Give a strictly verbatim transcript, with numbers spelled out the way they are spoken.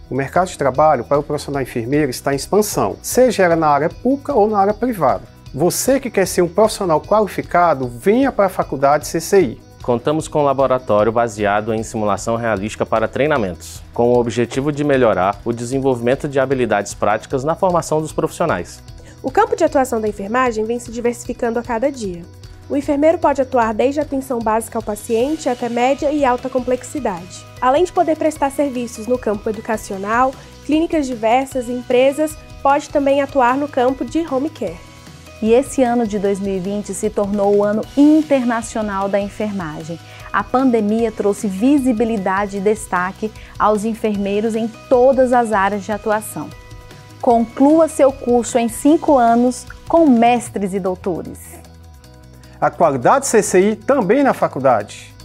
O mercado de trabalho para o profissional enfermeiro está em expansão, seja ela na área pública ou na área privada. Você que quer ser um profissional qualificado, venha para a Faculdade C C I. Contamos com um laboratório baseado em simulação realística para treinamentos, com o objetivo de melhorar o desenvolvimento de habilidades práticas na formação dos profissionais. O campo de atuação da enfermagem vem se diversificando a cada dia. O enfermeiro pode atuar desde a atenção básica ao paciente até média e alta complexidade. Além de poder prestar serviços no campo educacional, clínicas diversas e empresas, pode também atuar no campo de home care. E esse ano de dois mil e vinte se tornou o ano internacional da enfermagem. A pandemia trouxe visibilidade e destaque aos enfermeiros em todas as áreas de atuação. Conclua seu curso em cinco anos com mestres e doutores. A qualidade C C I também na faculdade.